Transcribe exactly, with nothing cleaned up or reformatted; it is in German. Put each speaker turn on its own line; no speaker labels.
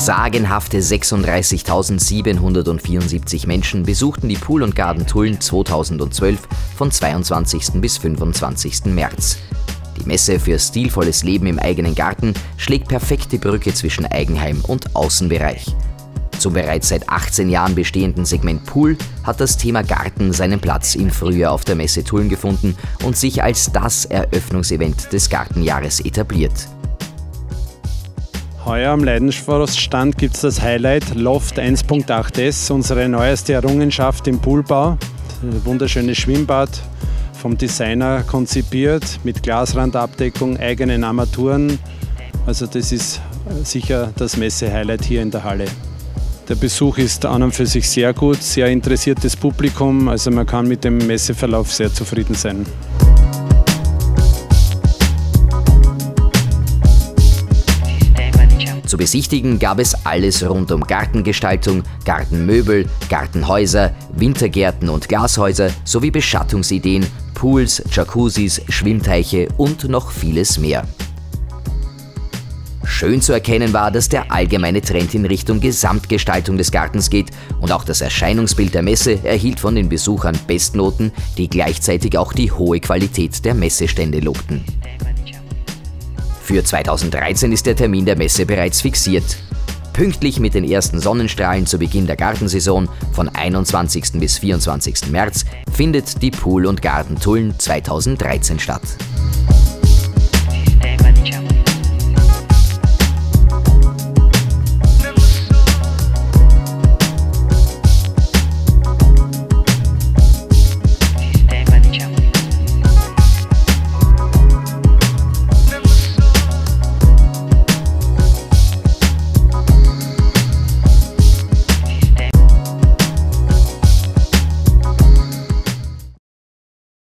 Sagenhafte sechsunddreißigtausendsiebenhundertvierundsiebzig Menschen besuchten die Pool und Garden Tulln zweitausendzwölf von zweiundzwanzigsten bis fünfundzwanzigsten März. Die Messe für stilvolles Leben im eigenen Garten schlägt perfekte Brücke zwischen Eigenheim und Außenbereich. Zum bereits seit achtzehn Jahren bestehenden Segment Pool hat das Thema Garten seinen Platz im Frühjahr auf der Messe Tulln gefunden und sich als das Eröffnungsevent des Gartenjahres etabliert.
Heuer am Leidenforst-Stand gibt es das Highlight Loft eins Punkt acht S, unsere neueste Errungenschaft im Poolbau. Ein wunderschönes Schwimmbad, vom Designer konzipiert, mit Glasrandabdeckung, eigenen Armaturen. Also das ist sicher das Messe-Highlight hier in der Halle. Der Besuch ist an und für sich sehr gut, sehr interessiertes Publikum, also man kann mit dem Messeverlauf sehr zufrieden sein.
Zu besichtigen gab es alles rund um Gartengestaltung, Gartenmöbel, Gartenhäuser, Wintergärten und Glashäuser sowie Beschattungsideen, Pools, Jacuzzis, Schwimmteiche und noch vieles mehr. Schön zu erkennen war, dass der allgemeine Trend in Richtung Gesamtgestaltung des Gartens geht und auch das Erscheinungsbild der Messe erhielt von den Besuchern Bestnoten, die gleichzeitig auch die hohe Qualität der Messestände lobten. Für zweitausenddreizehn ist der Termin der Messe bereits fixiert. Pünktlich mit den ersten Sonnenstrahlen zu Beginn der Gartensaison von einundzwanzigsten bis vierundzwanzigsten März findet die Pool und Garden Tulln zweitausenddreizehn statt.